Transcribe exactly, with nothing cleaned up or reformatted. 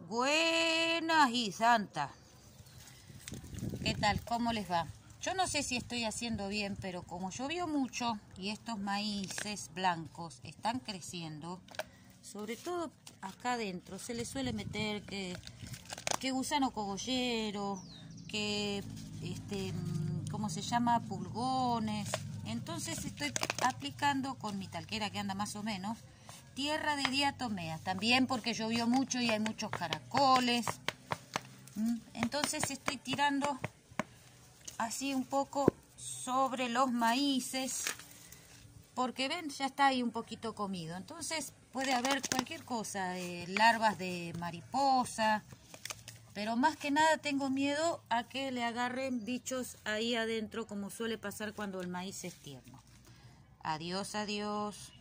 Buenas y santas. ¿Qué tal? ¿Cómo les va? Yo no sé si estoy haciendo bien, pero como llovió mucho y estos maíces blancos están creciendo, sobre todo acá adentro se les suele meter que, que gusano cogollero, que, este, ¿cómo se llama? Pulgones. Entonces estoy aplicando con mi talquera que anda más o menos, tierra de diatomea, también porque llovió mucho y hay muchos caracoles. Entonces estoy tirando así un poco sobre los maíces, porque ven, ya está ahí un poquito comido. Entonces puede haber cualquier cosa, eh, larvas de mariposa, pero más que nada tengo miedo a que le agarren bichos ahí adentro, como suele pasar cuando el maíz es tierno. Adiós, adiós.